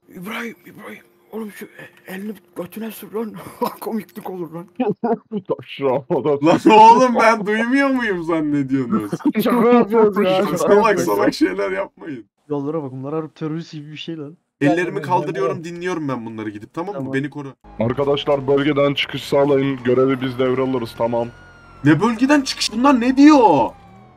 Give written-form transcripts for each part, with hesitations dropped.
İbrahim. Oğlum şu elini götüne sür lan. Komiklik olur lan. Lan oğlum ben duymuyor muyum zannediyorsunuz? Şaka yapıyoruz ya. Çok salak şeyler yapmayın. Yollara bak, bunlar harbi terörist gibi bir şey lan. Ellerimi kaldırıyorum, dinliyorum ben bunları gidip, tamam mı? Tamam. Beni koru. Arkadaşlar bölgeden çıkış sağlayın. Görevi biz devralırız, tamam. Ne bölgeden çıkış? Bunlar ne diyor?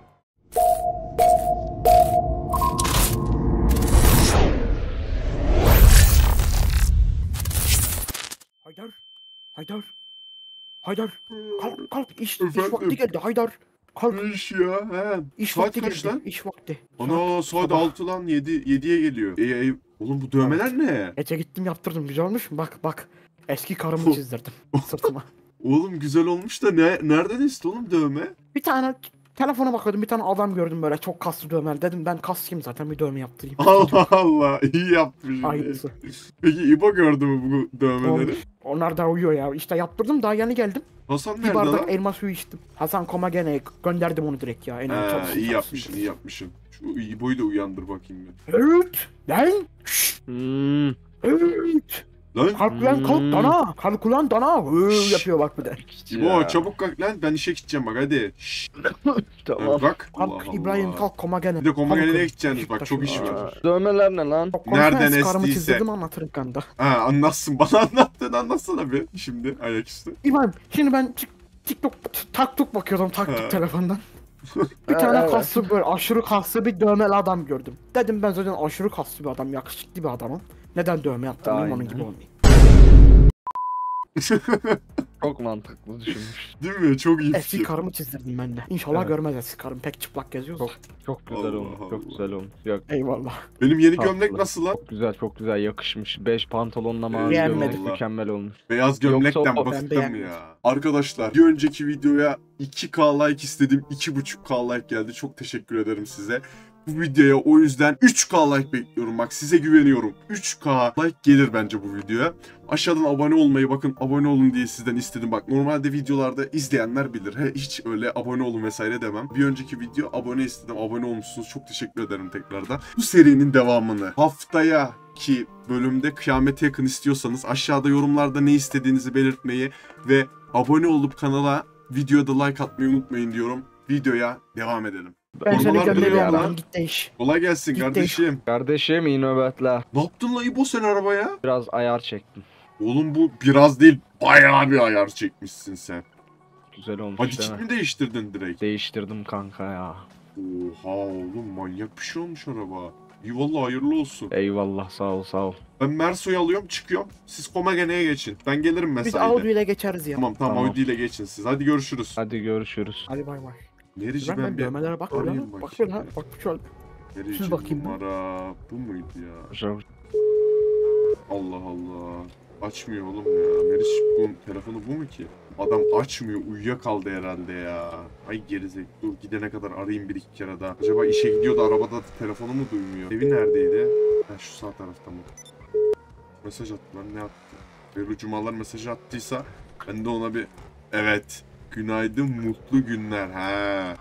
Haydar. Kalk. İş Efendim? vakti geldi Haydar. Kalk. Ne iş ya? He. İş Saat vakti kaç geldi. lan? İş vakti. Ana saat sabah. 6 lan, 7'ye geliyor. Oğlum bu dövmeler ne? Ece gittim yaptırdım. Güzel olmuş mu? Bak. Eski karımı çizdirdim sırtıma. Oğlum güzel olmuş da nereden esti oğlum dövme? Bir tane telefona bakıyordum. Bir tane adam gördüm böyle çok kaslı dövmeli. Dedim ben kaslıyım zaten, bir dövme yaptırayım. Allah Allah, iyi yapmış. Aynısı. Peki İbo gördü mü bu dövmeleri? Onlar da uyuyor ya. İşte yaptırdım, daha yeni geldim. Hasan Bir nerede bardak lan? elma suyu içtim. Hasan Komagene'ye gönderdim onu direkt ya. İyi yapmışsın. Şu İbo'yu da uyandır bakayım bir. Evet. Lan. Şşş. Evet. Lan Kalk lan kalk dana. Kalk ulan dana. Yapıyor bak bir de. İbo çabuk kalk lan, ben işe gideceğim bak hadi. Şşş. Tamam. Kalk. Allah Kalk Allah. İbrahim kalk Komagene. Bir de Komagene'ye Kalkın. gideceksiniz bak, çok iş var. Dövmeler ne lan? Çok konuşma, Nereden eski karımı estiyse. çizdirdim, anlatırım kanda. Ha anlatsın, bana anlatsana bir şimdi ayaküstü. İbrahim şimdi ben TikTok bakıyordum He. telefondan. Bir tane Evet. kaslı böyle aşırı kaslı bir dövmeli adam gördüm. Dedim ben zaten aşırı kaslı bir adam, yakışıklı bir adamım. Neden dövme yaptırmayayım, onun Aynen. gibi olmayayım. Çok mantıklı düşünmüş. Değil mi? Çok iyi Eski fikir. karımı çizdirdim ben de. İnşallah Evet. görmez eski karım, pek çıplak geziyoruz. Çok güzel Allah olmuş. Çok Allah. güzel olmuş. Yok. Eyvallah. Benim yeni Tatlı. gömlek nasıl lan? Çok güzel yakışmış. 5 pantolonla mavi Beğenmedim. gömlek mükemmel olmuş. Beyaz gömlekten Yoksa o- Ben bıktım beğenmedim. ya. Arkadaşlar bir önceki videoya 2K like istedim. 2,5K like geldi. Çok teşekkür ederim size. Bu videoya o yüzden 3K like bekliyorum. Bak size güveniyorum. 3K like gelir bence bu videoya. Aşağıdan abone olmayı, bakın abone olun diye sizden istedim. Bak normalde videolarda izleyenler bilir. Hiç öyle abone olun vesaire demem. Bir önceki video abone istedim. Abone olmuşsunuz. Çok teşekkür ederim tekrardan. Bu serinin devamını haftaya ki bölümde kıyamete yakın istiyorsanız aşağıda yorumlarda ne istediğinizi belirtmeyi ve abone olup kanala videoda like atmayı unutmayın diyorum. Videoya devam edelim. Ben seni Formalar gömleği duruyor almadım, lan. git değiş. Kolay gelsin Gitti. kardeşim. Kardeşim iyi nöbetler. Ne yaptın la İbo sen arabaya? Biraz ayar çektim. Oğlum bu biraz değil bayağı bir ayar çekmişsin sen. Güzel olmuş Hadi değil kit mi? mi değiştirdin direkt? Değiştirdim kanka ya. Oha oğlum manyak bir şey olmuş araba. İyi valla hayırlı olsun. Eyvallah sağ ol. Ben Merso'yu alıyorum çıkıyorum. Siz Komagene'ye geçin. Ben gelirim Biz mesaide. Audi ile geçeriz ya. Tamam Tamam. Audi ile geçin siz. Hadi görüşürüz. Hadi görüşürüz. Hadi bay bay. Nerici Ben bir dövmelere bak böyle. arayayım Bak bakayım. böyle. Bak şöyle. Nerici Siz bakayım. numara bu muydu ya? Allah Allah. Açmıyor oğlum ya. Meriç bunun telefonu bu mu ki? Adam açmıyor. Uyuyakaldı herhalde ya. Ay gerizek. Dur gidene kadar arayayım bir iki kere daha. Acaba işe gidiyor da arabada telefonu mu duymuyor? Evi neredeydi? Ha şu sağ tarafta mı? Mesaj attı lan, ne attı? Berru Cumalar mesajı attıysa ben de ona bir evet. Günaydın mutlu günler. Ha.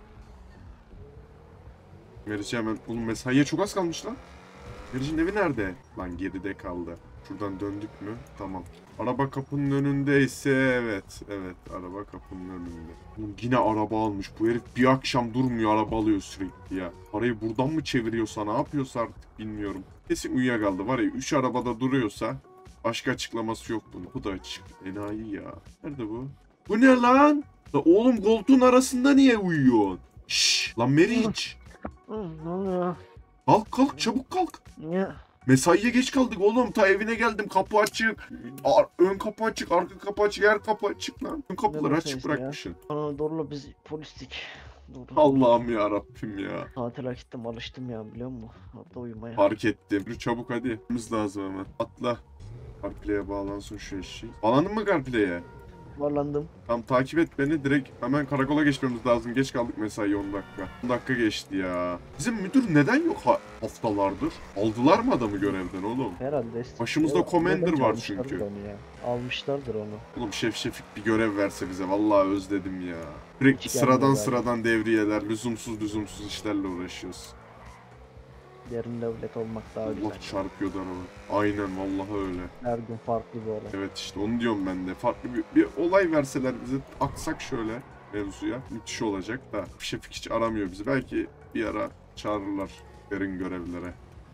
Meriç'e hemen oğlum mesaiye çok az kalmış lan. Meriç'in evi nerede? Lan geride kaldı. Şuradan döndük mü? Tamam. Araba kapının önündeyse evet. Evet araba kapının önünde. Oğlum yine araba almış. Bu herif bir akşam durmuyor, araba alıyor sürekli ya. Parayı buradan mı çeviriyorsa ne yapıyorsa artık bilmiyorum. Kesin uyuyakaldı var ya, 3 arabada duruyorsa başka açıklaması yok bunun. Bu da açık. Enayi ya. Nerede bu? Bu ne lan? La oğlum koltuğun arasında niye uyuyorsun? Şşş lan Meriç. Ne oluyor? Kalk çabuk kalk. Niye? Mesaiye geç kaldık oğlum. Ta evine geldim. Kapı açık. Ön kapı açık. Arka kapı açık. Her kapı açık lan. Ön kapıları Ne açık mesaisi ya? bırakmışsın. Anadolu'la biz polistik. Doğru. Allah'ım ya Rabbim ya. Tatile gittim, alıştım ya, biliyor musun? Hatta uyumaya. Fark ettim. Yürü çabuk hadi. Gitmemiz lazım hemen. Atla. CarPlay'e bağlansın şu eşek. Bağlandın mı CarPlay'e? Varlandım. Tamam takip et beni. Direkt hemen karakola geçmemiz lazım. Geç kaldık mesaiye 10 dakika. 10 dakika geçti ya. Bizim müdür neden yok haftalardır? Aldılar mı adamı görevden oğlum? Herhalde. Başımızda commander bence var almışlardır çünkü. Onu ya. Almışlardır onu. Oğlum şefik bir görev verse bize. Vallahi özledim ya. Sürekli Hiç gelmiyor sıradan abi. sıradan devriyeler, lüzumsuz işlerle uğraşıyoruz. Yarın devlet olmak daha Allah güzel. çarpıyordu araba. Aynen vallahi öyle. Her gün farklı bir olay. Evet işte onu diyorum ben de. Farklı bir olay verseler bize aksak şöyle mevzuya. Müthiş olacak da. Şefik hiç aramıyor bizi. Belki bir ara çağırırlar derin görevlere.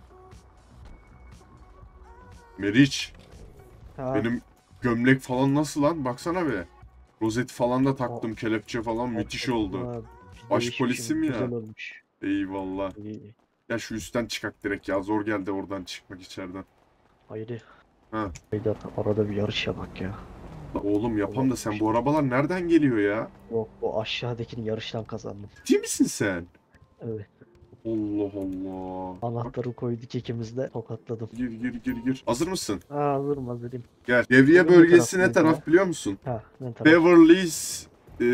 Meriç, Ha, benim gömlek falan nasıl lan? Baksana be. Rozet falan da taktım, kelepçe falan müthiş oldu. ha, Baş değişik polisim şimdi, ya. Güzel olmuş. Eyvallah. İyi. Ya şu üstten çıkak direkt ya. Zor geldi oradan çıkmak içeriden. Haydi. Ha. Haydi arada bir yarış yapak ya. La oğlum yapam da sen bu arabalar nereden geliyor ya? Yok o aşağıdakini yarıştan kazandım. Ciddi misin sen? Evet. Allah Allah. Bak, Anahtarı koyduk ikimiz de tokatladım. gir. Hazır mısın? Ha hazırım hazırım. Gel. Devriye Benim ne bölgesi taraf ne taraf biliyor musun? Ha ne taraf? Beverly Hills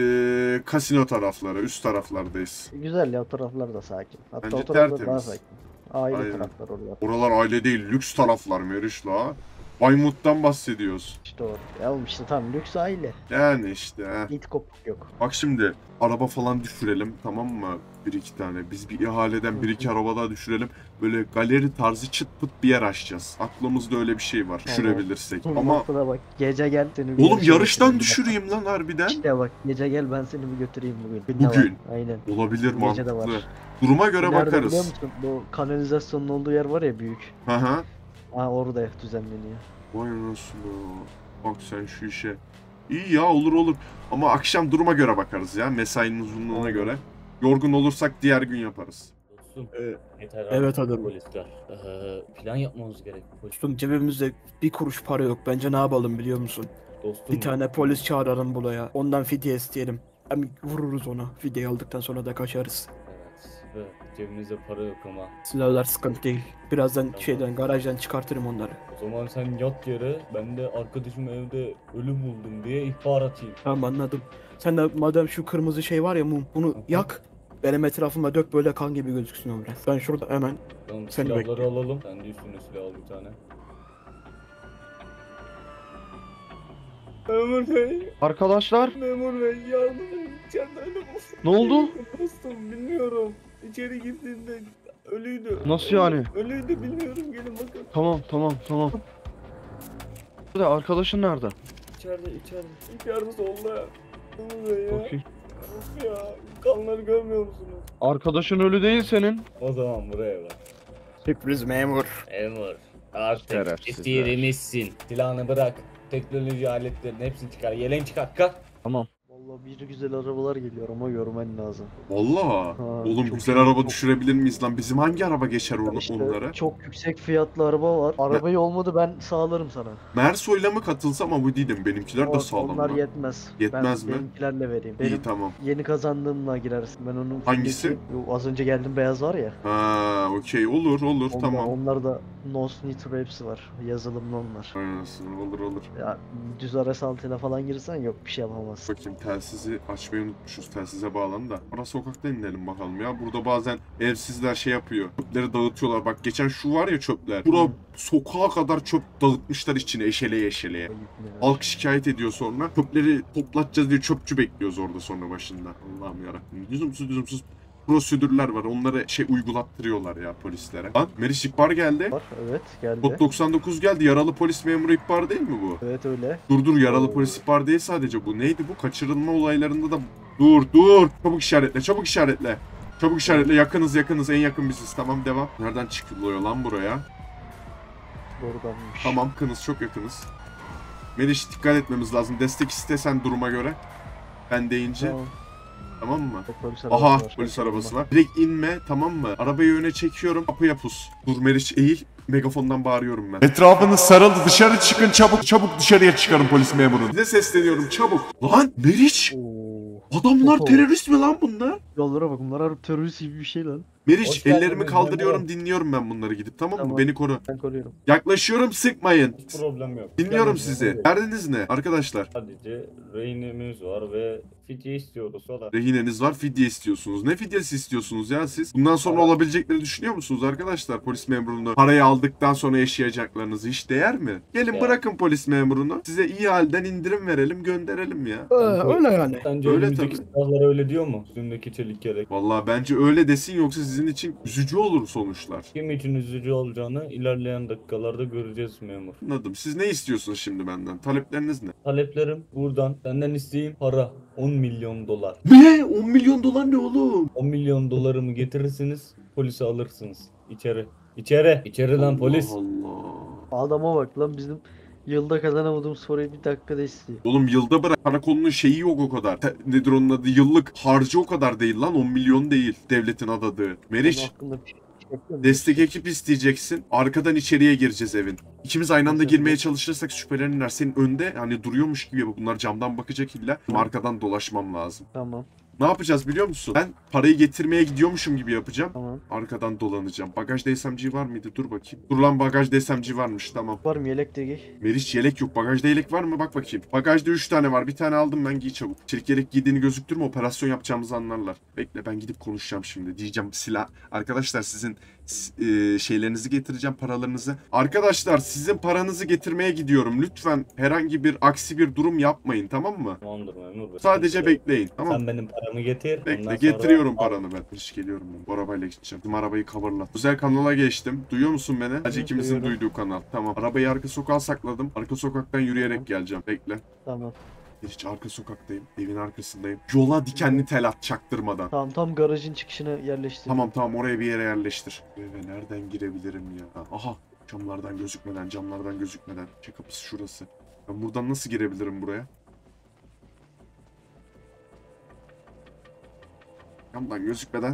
kasino tarafları, üst taraflardayız. Güzel ya o taraflar da sakin. Hatta Bence o taraflar daha tertemiz. sakin. Aile Aynen. taraflar oralar. Oralar aile değil, lüks taraflar Meriç la. Baymut'tan bahsediyoruz. İşte o. Ya oğlum işte tam lüks aile. Yani işte ha. İt kopuk yok. Bak şimdi araba falan düşürelim tamam mı? Bir iki tane. Biz bir ihaleden bir iki araba daha düşürelim. Böyle galeri tarzı çıt pıt bir yer açacağız. Aklımızda öyle bir şey var. Tamam. Düşürebilirsek. Ama Ama bak gece gel seni bir oğlum yarışa yarıştan götüreyim. düşüreyim lan harbiden. İşte bak gece gel ben seni bir götüreyim bugün. Bir de var, Bugün. Aynen. Olabilir Bu gece de mantıklı. var. Duruma göre Nerede biliyor bakarız. musun? Bu kanalizasyonun olduğu yer var ya büyük. Hı hı. Ha orada düzenleniyor. Vay anasını. Bak sen şu işe. İyi ya olur. Ama akşam duruma göre bakarız ya. Mesainin uzunluğuna Aynen. göre. Yorgun olursak diğer gün yaparız. Dostum, Ee, yeter evet artık adam. polisler. Plan yapmamız gerek. Dostum cebimizde bir kuruş para yok. Bence ne yapalım biliyor musun? Dostum, Bir tane polis çağıralım buraya. Ondan fidye isteyelim. Hem vururuz onu. Fidye aldıktan sonra da kaçarız. Evet, cebimizde para yok ama. Silahlar sıkıntı değil. Birazdan Tamam. garajdan çıkartırım onları. O zaman sen yat yere, ben de arkadaşım evde ölü buldum diye ihbar atayım. Tamam anladım. Sen de madem şu kırmızı şey var ya mum bunu Hı hı. yak. Benim etrafıma dök böyle kan gibi gözüksün o biraz. Ben şurada hemen Tamam, Seni silahları bekliyorum. alalım. Sen de üstüne silah al bir tane. Memur Bey, Arkadaşlar Memur Bey yardım edin. İçeride ölü buldum. ne oldu? Dostum bilmiyorum. İçeri gittiğinde ölüydü. Nasıl yani? Ölüydü bilmiyorum, gelin bakın. Tamam. Nerede? Arkadaşın nerede? İçeride. İçeride solda ya. Memur Bey ya. Bakayım. Of ya. Kanları görmüyor musunuz? Arkadaşın ölü değil senin. O zaman buraya bak. sürpriz memur. Memur. Artık Şerefsizler. esiremizsin. Silahını bırak. Teknoloji aletlerinin hepsini çıkar. Yeleğini çıkar. Kalk. Tamam. Vallahi bir güzel arabalar geliyor ama görmen lazım. Vallahi. Ha, Oğlum çok güzel iyi, araba çok- düşürebilir miyiz lan? Bizim hangi araba geçer İşte onlara? çok yüksek fiyatlı araba var. Arabayı olmadı ben sağlarım sana. Merso'yla mı katılsam ama bu değilim. Benimkiler de O- sağlam Onlar lan. yetmez. Yetmez ben mi? benimkilerle vereyim. İyi Benim tamam. yeni kazandığımla girersin. Ben onun Hangisi? Yo, az önce geldim beyaz var ya. Ha, okey olur tamam. Onlar da no nitro hepsi var. Yazılımlı onlar. Anasını olur. Ya düz RS altına falan girsen yok bir şey yapamazsın. Bakayım telsizi açmayı unutmuşuz. Telsize bağlan da. Ara sokakta inelim bakalım ya. Burada bazen evsizler şey yapıyor. Çöpleri dağıtıyorlar. Bak geçen şu var ya çöpler. Bura sokağa kadar çöp dağıtmışlar içine eşeleye. Ayıp ne var? Halk şikayet ediyor sonra. Çöpleri toplatacağız diye çöpçü bekliyoruz orada sonra başında. Allah'ım yarabbim. Lüzumsuz prosedürler var. Onları uygulattırıyorlar ya polislere. Lan Meriç ihbar geldi. Var evet geldi. Kod 99 geldi. Yaralı polis memuru ihbar değil mi bu? Evet öyle. Dur yaralı Oo. polis ihbar değil sadece bu. Neydi bu? Kaçırılma olaylarında da... Dur. Çabuk işaretle. Yakınız. En yakın biziz. Tamam devam. Nereden çıkılıyor lan buraya? Doğrudanmış. Tamam yakınız. Çok yakınız. Meriç dikkat etmemiz lazım. Destek istesen duruma göre. Ben deyince. Tamam. Tamam mı? Polis arabası Aha var. polis arabası var. Direkt inme tamam mı? Arabayı öne çekiyorum. Kapıya pus. Dur Meriç eğil. Megafondan bağırıyorum ben. Etrafınız sarıldı. Dışarı çıkın çabuk. Çabuk dışarıya çıkarın polis memuru. Size sesleniyorum çabuk. Lan Meriç. Oo. Adamlar Oho. terörist mi lan bunlar? Yollara bak bunlar harbi terörist gibi bir şey lan. Meriç Hoş geldiniz, ellerimi kaldırıyorum memur. dinliyorum ben bunları gidip tamam mı? Tamam. Beni koru. Ben koruyorum. Yaklaşıyorum sıkmayın. Hiç problem yok. Dinliyorum Yalnız sizi. memur bey, Derdiniz ne arkadaşlar? Sadece rehinemiz var ve fidye istiyoruz o da. Rehineniz var, fidye istiyorsunuz. Ne fidyesi istiyorsunuz ya siz? Bundan sonra olabilecekleri düşünüyor musunuz arkadaşlar? Polis memurunu parayı aldıktan sonra yaşayacaklarınızı hiç değer mi? Gelin Ya. bırakın polis memurunu. Size iyi halden indirim verelim, gönderelim ya. Öyle yani. Sence Öyle önümüzdeki tabii. silahlar öyle diyor mu? Üstündeki çelik yelek. Vallahi bence öyle desin, yoksa sizin için üzücü olur sonuçlar. Kim için üzücü olacağını ilerleyen dakikalarda göreceğiz memur. Anladım. Siz ne istiyorsunuz şimdi benden? Talepleriniz ne? Taleplerim buradan senden isteyeyim para 10 milyon dolar. Ne? 10 milyon dolar ne oğlum? 10 milyon dolarımı getirirsiniz polisi alırsınız. İçeri. İçeri. İçeri lan polis. Allah. Adama bak lan, bizim yılda kazanamadığımız parayı bir dakikada istiyor. Oğlum yılda bırak. Karakolunun şeyi yok o kadar. Nedir onun adı? Yıllık harcı o kadar değil lan. 10 milyon değil. Devletin adadığı. Meriç. Onun hakkında bir şey yapıyor Destek ekip isteyeceksin. Arkadan içeriye gireceğiz evin. İkimiz aynı anda girmeye çalışırsak şüphelenirler. Senin önde hani duruyormuş gibi yapıp bunlar camdan bakacak illa. Arkadan dolaşmam lazım. Tamam, Ne yapacağız biliyor musun? Ben parayı getirmeye gidiyormuşum gibi yapacağım. tamam. Arkadan dolanacağım. Bagajda SMG var mıydı? Dur bakayım. Dur lan, bagajda SMG varmış, tamam. Var mı yelek de giy. Meriç, yelek yok. Bagajda yelek var mı? Bak bakayım. Bagajda 3 tane var. Bir tane aldım ben, giy çabuk. Çelik yelek giydiğini gözüktürme, operasyon yapacağımızı anlarlar. Bekle, ben gidip konuşacağım şimdi. Diyeceğim silah. Arkadaşlar sizin şeylerinizi getireceğim, paralarınızı. Arkadaşlar sizin paranızı getirmeye gidiyorum. Lütfen herhangi bir aksi bir durum yapmayın, tamam mı? Tamamdır memur bey. Sadece bekleyin, tamam mı? Sen benim paramı getir. Bekle, ondan getiriyorum sonra- paranı ben. Hiç geliyorum ben. Bu arabayla gideceğim. Bizim arabayı coverla. Güzel kanala geçtim. Duyuyor musun beni? Sadece ikimizin duyuyorum. duyduğu kanal. Tamam. Arabayı arka sokağa sakladım. Arka sokaktan yürüyerek geleceğim. Bekle. Tamam. Hiç arka sokaktayım. Evin arkasındayım. Yola dikenli tel at çaktırmadan. Tamam, tam garajın çıkışına yerleştir. Tamam oraya bir yere yerleştir. Eve nereden girebilirim ya? Aha. Camlardan gözükmeden. Şey, kapısı şurası. Ben buradan nasıl girebilirim buraya? Camdan gözükmeden.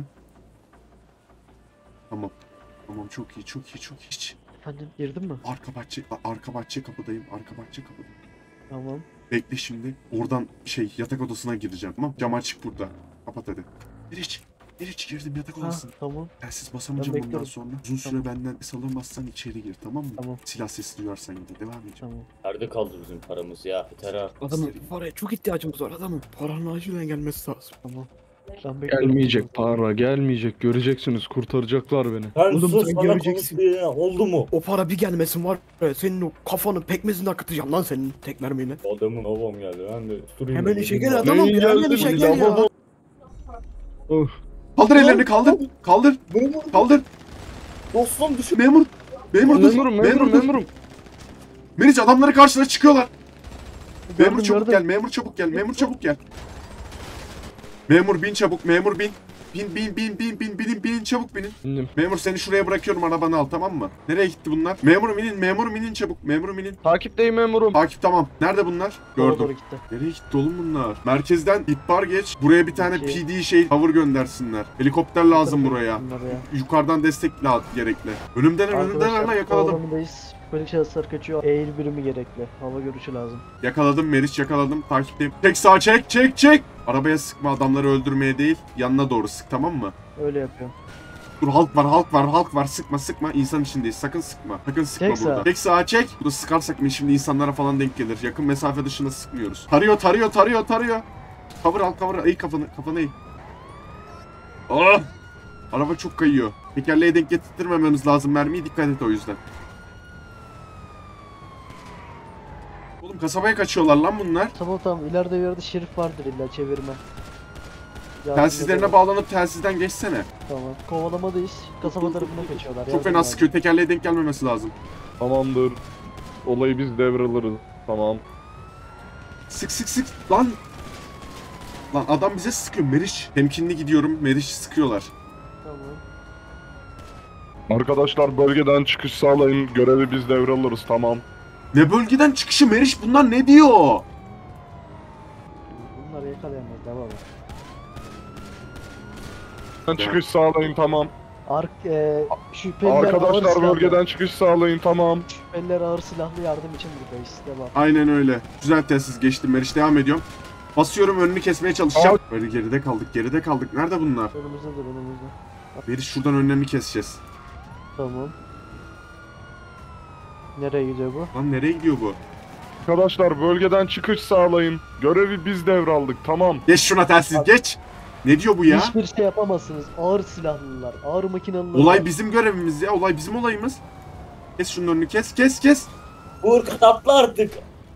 Tamam. Tamam, çok iyi. Hiç. Efendim, girdin mi? Arka bahçe kapıdayım. Tamam. Bekle şimdi. Oradan yatak odasına gireceğim. Tamam. Cam açık burada. Kapat hadi. Meriç girdim yatak Ha, odasına. tamam. Telsiz basamayacağım Ben bundan bekliyorum. sonra. Uzun süre benden salınmazsan içeri gir, tamam mı? Tamam. Silah sesi duyarsan yine devam edeceğim. Tamam. Nerede kaldı bizim paramız ya? Yeter ha. Adamın paraya çok ihtiyacımız var adamın. Paranın acilen gelmesi lazım. Tamam. Ben bekliyorum. Gelmeyecek para, gelmeyecek. Göreceksiniz, kurtaracaklar beni. Sen Oğlum, sus, sen bana göreceksin. konuş ya. Oldu mu? O para bir gelmesin var ya, senin o kafanı pekmezini akıtacağım lan senin tek mermiyle. Adamın babam geldi. Ben de durayım. Hemen dedim işe ya. gel adamım, Neyin bir hemen geldi işe bu gel ya. lavabo? Of. Kaldır ellerini, kaldır. Kaldır. Dostum düşün. Memur dur. Memurum, dur. memurum. Meriç, adamları karşına çıkıyorlar. Gördüm, Memur çabuk gördüm. gel, memur çabuk gel. Memur bin çabuk, memur bin. Binin çabuk binin. İndim. Memur, seni şuraya bırakıyorum, arabanı al, tamam mı? Nereye gitti bunlar? Memurum inin çabuk, memurum inin. Takipteyim memurum. Takip, tamam. Nerede bunlar? Doğru Gördüm. gitti. Nereye gitti oğlum bunlar? Merkezden ihbar geç. Buraya bir tane Peki. PD cover göndersinler. Helikopter lazım buraya. Bunlar ya. Yukarıdan destek gerekli. Önümden Arkadaşlar, yakaladım. kovalamındayız. Şüpheli şahıslar kaçıyor. Eğil birimi gerekli. Hava görüşü lazım. Yakaladım Meriç, yakaladım. Takipteyim. Çek sağa, çek. Arabaya sıkma, adamları öldürmeye değil. Yanına doğru sık, tamam mı? Öyle yapıyorum. Dur, halk var. Sıkma. İnsan içindeyiz. Sakın sıkma Çek burada. sağa. Çek sağa, çek. Burada sıkarsak mı şimdi insanlara falan denk gelir. Yakın mesafe dışında sıkmıyoruz. Tarıyor. Cover. Eğ kafanı eğ. Ah! Araba çok kayıyor. Tekerleğe denk getirtmememiz lazım mermiyi. Dikkat et o yüzden. Oğlum, kasabaya kaçıyorlar lan bunlar. Tamam. İleride bir yerde şerif vardır illa, çevirme. Yardım Telsizlerine ederim. bağlanıp telsizden geçsene. Tamam. Kovalamadayız. Kasaba tarafına kaçıyorlar. Çok Yardım fena lazım. sıkıyor. Tekerleğe denk gelmemesi lazım. Tamamdır. Olayı biz devralırız. Tamam. Sık. Lan adam bize sıkıyor Meriç. Temkinli gidiyorum. Meriç sıkıyorlar. Tamam. Arkadaşlar bölgeden çıkış sağlayın. Görevi biz devralırız, tamam. Ne bölgeden çıkışı Meriç, bunlar ne diyor? Bunları yakalayamaz. Devam et. Çıkış sağlayın, tamam. Şüpheliler ağır Arkadaşlar silahlı. bölgeden çıkış sağlayın, tamam. Şüpheliler ağır silahlı yardım için buradayız. Devam. Aynen öyle. Güzel telsiz geçtim Meriç, devam ediyorum. Basıyorum, önünü kesmeye çalışacağım. Böyle geride kaldık. Nerede bunlar? Önümüzdedir. Meriç, şuradan önlerini keseceğiz. Tamam. Nereye gidiyor bu? Lan nereye gidiyor bu? Arkadaşlar bölgeden çıkış sağlayın. Görevi biz devraldık, tamam. Geç şuna telsiz geç. Ne diyor bu ya? Hiçbir şey yapamazsınız. Ağır silahlılar, ağır makinalılar. Olay bizim görevimiz ya. Olay bizim olayımız. Kes şunun önünü kes. Uğur katla artık.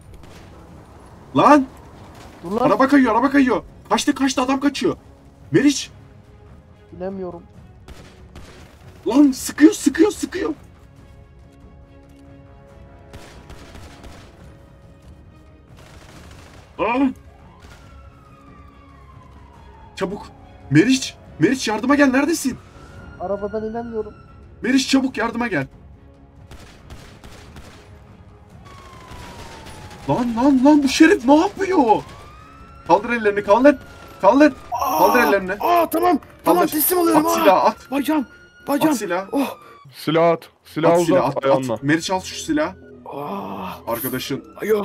Lan Dur lan. araba kayıyor. Kaçtı adam kaçıyor. Meriç Bilemiyorum. lan sıkıyor. Aa! Çabuk. Meriç yardıma gel, neredesin? Arabadan inemiyorum. Meriç çabuk yardıma gel. Lan bu şerif ne yapıyor? Kaldır ellerini kaldır. Kaldır ellerini. Tamam. Tamam Kaldır. teslim oluyorum. At silahı at. Bacağım. At silahı. Oh. Silah at. Silah At uzat silahı ayağınla. at. Meriç al şu silahı. Ah. Arkadaşın Ayağım.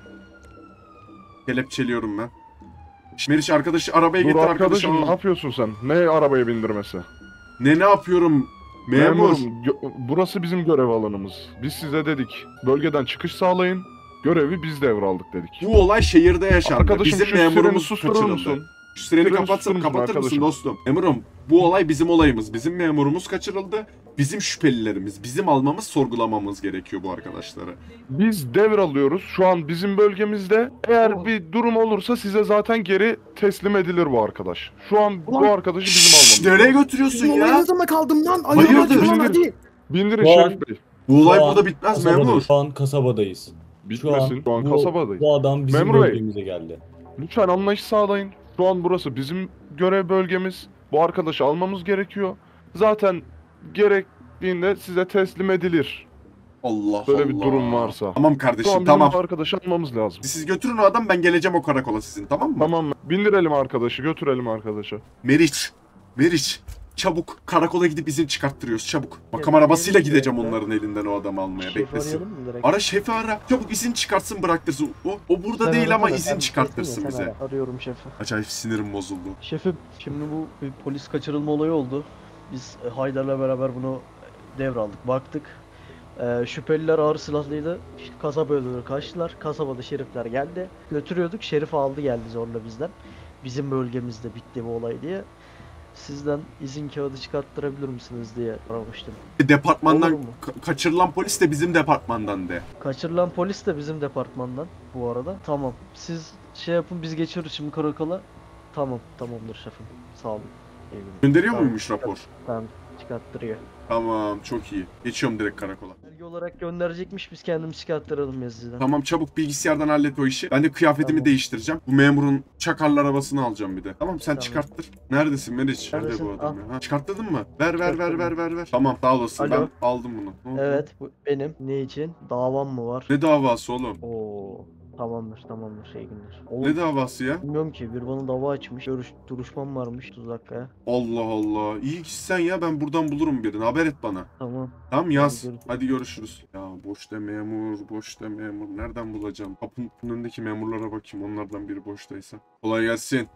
kelepçeliyorum ben. Meriç arkadaşı arabaya Dur getir arkadaşım, arkadaşı. ne yapıyorsun sen? Ne arabaya bindirmesi? Ne yapıyorum? Memur. Burası bizim görev alanımız. Biz size dedik. Bölgeden çıkış sağlayın. Görevi biz devraldık dedik. Bu olay şehirde yaşandı. Arkadaşım Bizim şu sireni memurumuz susturur kaçırıldı. musun? Şu sireni Sireni kapatır susturur musun mısın arkadaşım? dostum? Memurum, bu olay bizim olayımız. Bizim memurumuz kaçırıldı. Bizim şüphelilerimiz, bizim almamız, sorgulamamız gerekiyor bu arkadaşları. Biz devralıyoruz. Şu an bizim bölgemizde. Eğer Oh. bir durum olursa size zaten geri teslim edilir bu arkadaş. Şu an bu Ulan. arkadaşı bizim Şşş, almamız. nereye lazım. götürüyorsun Sizin ya? olayınızda mı kaldım lan? Hayırdır? Ayağım acıyor lan Bindir. hadi. Bindirin Şu an- Şerif Bey. Bu olay Şu an burada bitmez kasabadayız. memur. Şu an kasabadayız. Bitmesin. Şu an kasabadayız. Bu adam bizim Memur Bey. bölgemize geldi. Lütfen anlayış sağlayın. Şu an burası bizim görev bölgemiz. Bu arkadaşı almamız gerekiyor. Zaten gerektiğinde size teslim edilir. Allah Böyle Allah. bir durum varsa. Tamam Şu kardeşim an bizim tamam. bu arkadaşı almamız lazım. Siz götürün o adam, ben geleceğim o karakola sizin, tamam mı? Tamam mı? Bindirelim arkadaşı, götürelim arkadaşı. Meriç. Çabuk karakola gidip izin çıkarttırıyoruz çabuk. Makam Ya, arabasıyla benim gideceğim direkt ya. onların elinden o adamı almaya, Şef beklesin. arayalım mı direkt? Ara şefi ara. Çabuk izin çıkartsın bıraktırsın. O burada Sen değil ama arasana, izin sen çıkarttırsın kesin ya, sen bize. ara. Arıyorum şefi. Acayip sinirim bozuldu. Şefim, şimdi bu bir polis kaçırılma olayı oldu. Biz Haydar'la beraber bunu devraldık. Baktık. Şüpheliler ağır silahlıydı. Kasaba doğru kaçtılar. Kasabada şerifler geldi. Götürüyorduk. Şerif aldı geldi zorla bizden. Bizim bölgemizde bitti bu olay diye. Sizden izin kağıdı çıkarttırabilir misiniz diye aramıştım. Departmandan Olur mu? kaçırılan polis de bizim departmandan de. Kaçırılan polis de bizim departmandan bu arada. Tamam. Siz şey yapın, biz geçiyoruz şimdi karakola. Tamam, tamamdır şefim. Sağ olun. İyi günler. Gönderiyor Tamam. muymuş rapor? Tamam, çıkarttırıyor. Tamam, çok iyi. Geçiyorum direkt karakola. Belge olarak gönderecekmiş, biz kendimiz çıkarttıralım yazıdan. Tamam, çabuk bilgisayardan hallet o işi. Ben de kıyafetimi Tamam. değiştireceğim. Bu memurun çakarlı arabasını alacağım bir de. Tamam, sen Tamam. çıkarttır. Neredesin Meriç? Nerede Neredesin? bu adam Al. ya? Ha, çıkarttırdın mı? Ver. Çıkarttırdım. Tamam, sağ olasın. Alo. Ben aldım bunu. Ne oldu? Evet, bu benim. Ne için? Davam mı var? Ne davası oğlum? Oo, tamamdır, iyi günler. Oğlum, Ne davası ya? bilmiyorum ki, bir bana dava açmış. Duruşmam varmış 30 dakikaya. Allah Allah. İyi ki sen ya, ben buradan bulurum birini. Haber et bana. Tamam. Tamam yaz. görüşürüz. Hadi görüşürüz. Ya boşta memur. Nereden bulacağım? Kapının önündeki memurlara bakayım. Onlardan biri boştaysa. Kolay gelsin.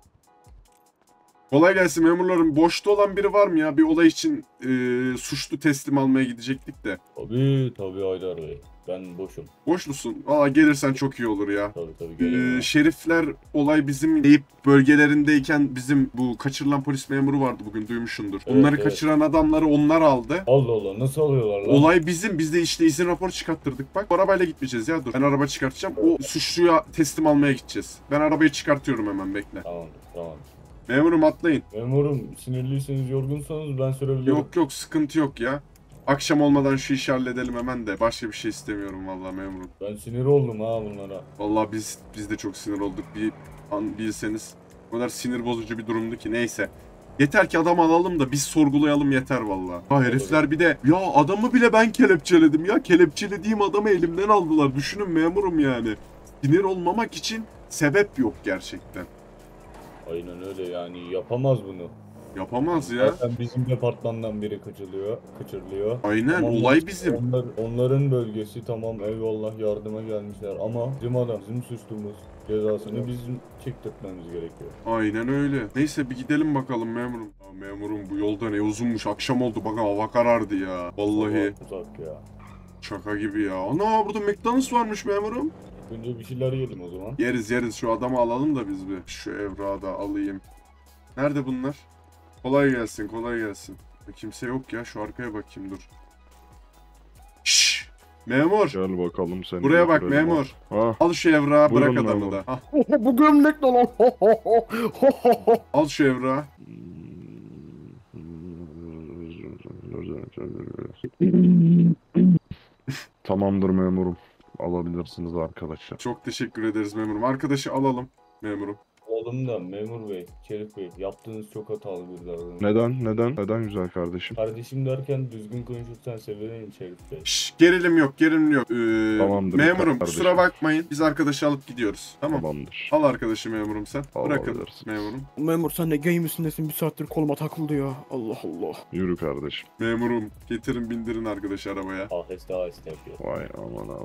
Kolay gelsin memurlarım. Boşta olan biri var mı ya? Bir olay için suçlu teslim almaya gidecektik de. Tabii Haydar Bey. Ben boşum. Boş musun? Aa, gelirsen çok iyi olur ya. Tabii geliyorum. Şerifler olay bizim Eyüp bölgelerindeyken bizim bu kaçırılan polis memuru vardı bugün, duymuşsundur. Evet, Onları evet. kaçıran adamları onlar aldı. Allah Allah, nasıl alıyorlar lan? Olay bizim. Biz de işte izin rapor çıkarttırdık. Bak, arabayla gitmeyeceğiz ya, dur. Ben araba çıkartacağım. O suçluya teslim almaya gideceğiz. Ben arabayı çıkartıyorum hemen, bekle. Tamam. Memurum atlayın. Memurum, sinirliyseniz, yorgunsanız ben sürebilirim. Yok sıkıntı yok ya. Akşam olmadan şu işi halledelim hemen de. Başka bir şey istemiyorum vallahi memurum. Ben sinir oldum ha bunlara. Vallahi biz de çok sinir olduk. Bir an bilseniz. O kadar sinir bozucu bir durumdu ki, neyse. Yeter ki adam alalım da biz sorgulayalım, yeter vallahi. Ha, herifler bir de ya, adamı bile ben kelepçeledim ya. Kelepçelediğim adamı elimden aldılar. Düşünün memurum yani. Sinir olmamak için sebep yok gerçekten. Aynen öyle, yani yapamaz bunu. Yapamaz ya. Zaten bizim departmandan biri kaçırılıyor. Aynen, Tamam, olay bizim. Onların bölgesi, tamam eyvallah, yardıma gelmişler ama bizim adam, bizim suçlumuz, cezasını bizim çektirtmemiz gerekiyor. Aynen öyle. Neyse bir gidelim bakalım memurum. Ya memurum, bu yolda ne uzunmuş. Akşam oldu, bakın hava karardı ya. Vallahi Uzak ya. şaka gibi ya. Ana, burada McDonald's varmış memurum. Önce bir şeyler yiyelim o zaman. Yeriz şu adamı alalım da biz bir. Şu evrağı da alayım. Nerede bunlar? Kolay gelsin kolay gelsin. Kimse yok ya, şu arkaya bakayım dur. Şşş! Memur! Gel bakalım seni. Buraya bak götürelim memur. abi. Ha. Al şu evrağı, Buyurun bırak adamı memur. da. Hah, Bu gömlek ne lan? al şu evrağı. Tamamdır memurum. Alabilirsiniz arkadaşlar. Çok teşekkür ederiz memurum. Arkadaşı alalım memurum. Oğlum da memur bey, Şerif bey, yaptığınız çok hatalı bir davranış. Neden güzel kardeşim? Kardeşim derken düzgün konuşursan sevinirim Şerif bey. Şşş, gerilim yok. Tamamdır Memurum kardeşim. kusura bakmayın. Biz arkadaşı alıp gidiyoruz. Tamam. Tamamdır. Al arkadaşı memurum sen. Bırakın Alabilirsiniz. memurum. Memur sen de gay misin nesin? Bir saattir koluma takıldı ya. Allah Allah. Yürü kardeşim. Memurum getirin bindirin arkadaşı arabaya. Aheste aheste yapıyor. Vay amana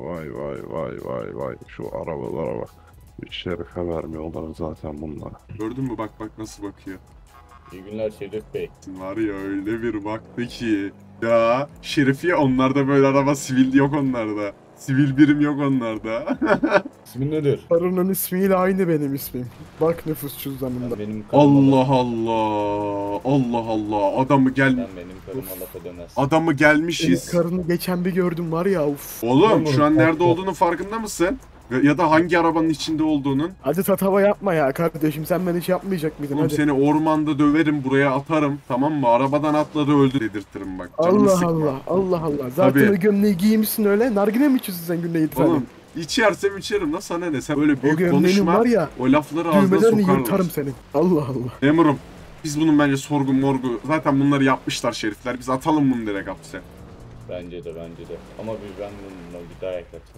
vay. Şu arabalara bak. Bir şerife vermiyorlar zaten bunlara. Gördün mü bak nasıl bakıyor. İyi günler Şerif bey. Var ya öyle bir baktı ki. Ya Şerifiye onlarda böyle araba sivil yok onlarda. Sivil birim yok onlarda. İsmin nedir? Karının ismiyle aynı benim ismim. Bak nüfus cüzdanımda. Benim karıma Allah Allah. Allah Allah. Sen benim karıma laf edemezsin. Adamı Senin gelmişiz. karını geçen bir gördüm var ya uf. Oğlum şu an nerede olduğunu farkında mısın? Ya da hangi arabanın içinde olduğunun. Hadi tatava yapma ya kardeşim, sen beni hiç yapmayacak mıydın? Oğlum Hadi. seni ormanda döverim, buraya atarım, tamam mı? Arabadan atladı öldü dedirtirim bak. Canımı Allah sıkma. Allah. Zaten Tabii. o gömleği giymişsin öyle. Nargile mi içiyorsun sen günde 7 tane? Oğlum içersem içerim lan, sana ne? Sen böyle O büyük gömleğin konuşma. var ya, O lafları ağzına düğmelerini sokarlar. yırtarım senin. Allah Allah. Memurum biz bunun bence sorgu morgu. Zaten bunları yapmışlar şerifler. Biz atalım bunu direkt hapse. Bence de. Ama ben bununla bir dayak atayım.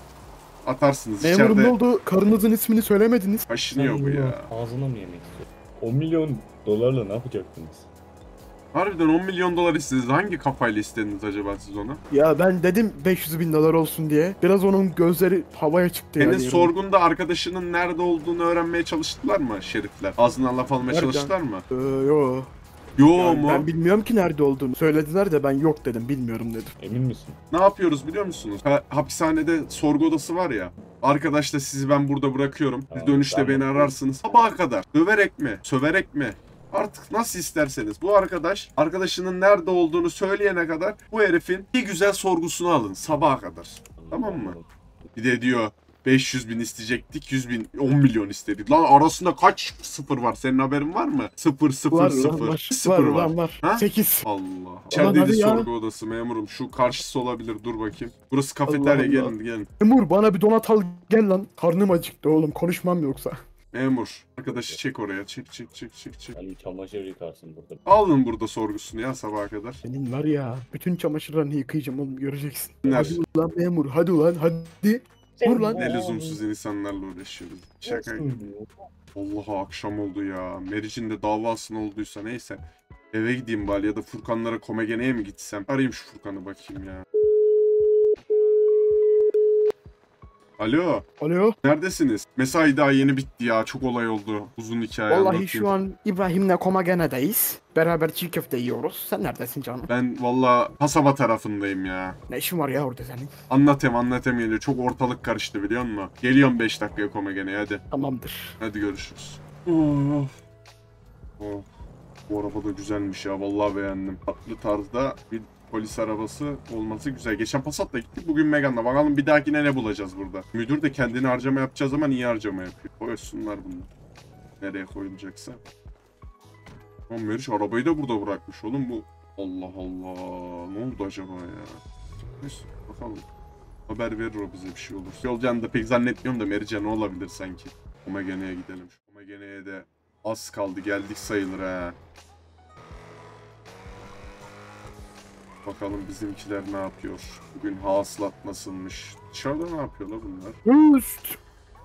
Atarsınız Memurum ne içeride. oldu? Karınızın ismini söylemediniz. Kaşınıyor bu ya. Ağzına mı yemek istiyor? 10 milyon dolarla ne yapacaktınız? Harbiden 10 milyon dolar istediniz. Hangi kafayla istediniz acaba siz ona? Ya ben dedim 500 bin dolar olsun diye. Biraz onun gözleri havaya çıktı Senin yani. sorgunda arkadaşının nerede olduğunu öğrenmeye çalıştılar mı şerifler? Ağzından laf almaya Nereden? çalıştılar mı? Yo. Yo Yani mu? ben bilmiyorum ki nerede olduğunu. Söylediler de ben yok dedim, bilmiyorum dedim. Emin misin? Ne yapıyoruz biliyor musunuz? Hapishanede sorgu odası var ya. Arkadaşla sizi ben burada bırakıyorum. Siz Tamam, dönüşte ben beni bakıyorum. ararsınız. Sabaha kadar. Döverek mi? Söverek mi? Artık nasıl isterseniz. Bu arkadaşının nerede olduğunu söyleyene kadar bu herifin bir güzel sorgusunu alın. Sabaha kadar. Tamam mı? Bir de diyor 500 bin isteyecektik, 100 bin, 10 milyon istedik. Lan arasında kaç sıfır var? Senin haberin var mı? 0, 0, Var 0. lan var. Sıfır var. Lan var. Ha? 8. Allah. İçerideydi hadi ya. sorgu odası memurum. Şu karşısı olabilir. Dur bakayım. Burası kafeterya. Allah Allah. Gelin. Memur bana bir donat al gel lan. Karnım acıktı oğlum, konuşmam yoksa. Memur. Arkadaşı çek oraya. Çek. Sen bir çamaşır yıkarsın burada. Alın burada sorgusunu ya sabaha kadar. Senin var ya, bütün çamaşırlarını yıkayacağım oğlum, göreceksin. Ner? Hadi ulan memur, hadi ulan, hadi. Vur lan. Ne lüzumsuz insanlarla uğraşıyoruz. Şaka. Allah'a akşam oldu ya. Meriç'in de davası olduysa neyse. Eve gideyim bari ya da Furkanlara Komegene'ye mi gitsem? Arayayım şu Furkan'ı bakayım ya. Alo. Alo. Neredesiniz? Mesai daha yeni bitti ya. Çok olay oldu. Uzun hikaye Vallahi anlatayım. şu an İbrahim'le Komagene'deyiz. Beraber çiğ köfte yiyoruz. Sen neredesin canım? Ben valla kasaba tarafındayım ya. Ne işin var ya orada senin? Anlatayım geliyor. Çok ortalık karıştı biliyor musun? Geliyorum 5 dakikaya Komegene'ye hadi. Tamamdır. Hadi görüşürüz. Oh. Bu araba da güzelmiş ya. Vallahi beğendim. Tatlı tarzda bir polis arabası olması güzel. Geçen Passat'la gittik. Bugün Megane'la. Bakalım bir dahakine ne bulacağız burada. Müdür de kendini harcama yapacağı zaman iyi harcama yapıyor. Koysunlar bunu. Nereye koyulacaksa. Ama Meriç arabayı da burada bırakmış oğlum bu. Allah Allah. Ne oldu acaba ya? Neyse bakalım. Haber verir o bize bir şey olur. Olacağını da pek zannetmiyorum da Meriç'e ne olabilir sanki. Komegene'ye gidelim. Komegene'ye de az kaldı. Geldik sayılır ha. Bakalım bizimkiler ne yapıyor? Bugün hasılat nasılmış? Dışarıda ne yapıyorlar bunlar? Üst.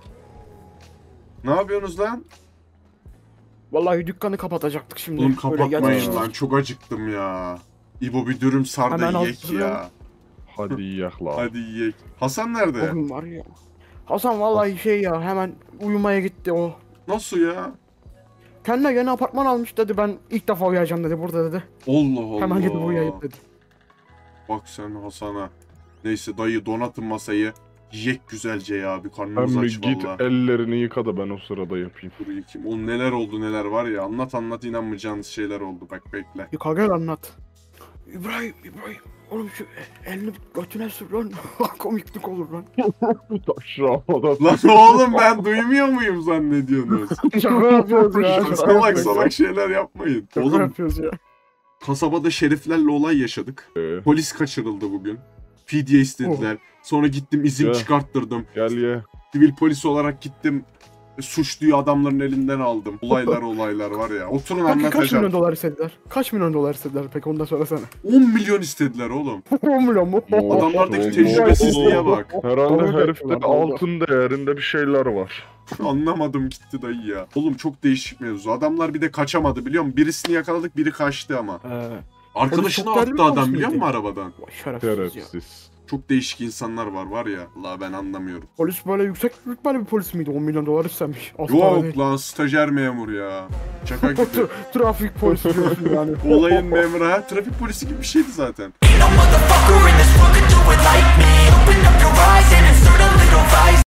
Ne yapıyorsunuz lan? Vallahi dükkanı kapatacaktık şimdi. Oğlum Böyle kapatmayın yatıştık. lan. Çok acıktım ya. İbo bir dürüm sar da Hemen yiyek hazırlıyorum. ya. Hadi yiyek la. Hadi yiyek. Hasan nerede? Bugün var ya. Hasan vallahi şey ya, hemen uyumaya gitti o. Nasıl ya? Kendine yeni apartman almış dedi, ben ilk defa uyuyacağım dedi burada dedi. Allah Allah. Hemen gidip uyuyayım dedi. Bak sen Hasan'a. Neyse dayı donatın masayı. Yek güzelce ya, bir Sen karnımız bir aç git valla. ellerini yıka da ben o sırada yapayım. Dur yıkayım. Oğlum neler oldu neler var ya, anlat inanmayacağınız şeyler oldu, bak bekle. Yukarı gel anlat. İbrahim. Oğlum şu elini götüne sür lan. Komiklik olur lan. Aşağıda. Lan oğlum ben duymuyor muyum zannediyorsunuz? Şaka yapıyoruz ya. Salak şeyler yapmayın. Şaka Oğlum yapıyoruz ya. kasabada şeriflerle olay yaşadık. Polis kaçırıldı bugün. Fidye istediler. Sonra gittim izin Ya. çıkarttırdım. Gel ye. Sivil polis olarak gittim. Suçluyu adamların elinden aldım. Olaylar var ya. Oturun Peki kaç anlatacağım. milyon dolar istediler? Kaç milyon dolar istediler peki ondan söylesene. 10 milyon istediler oğlum. 10 milyon mu? Adamlardaki tecrübesizliğe bak. Herhalde Doğru herifte bekliyorlar, doğru. altın değerinde bir şeyler var. Anlamadım gitti dayı ya. Oğlum çok değişik mevzu. Adamlar bir de kaçamadı biliyor musun? Birisini yakaladık, biri kaçtı ama. Arkadaşını çok değerli attı bir adam polis biliyor musun miydi? arabadan? Şerefsiz ya. Şerefsiz. Çok değişik insanlar var ya. Allah ben anlamıyorum. Polis böyle yüksek rütbeli bir polis miydi? 10 milyon dolar istemiş. Az para Yok değil. lan, stajyer memur ya. Şaka gibi. Trafik polisi diyorsun yani. Olayın memuru ha. Trafik polisi gibi bir şeydi zaten. Ain't no motherfucker in this world could do it like me. Open up your eyes and insert a little vice.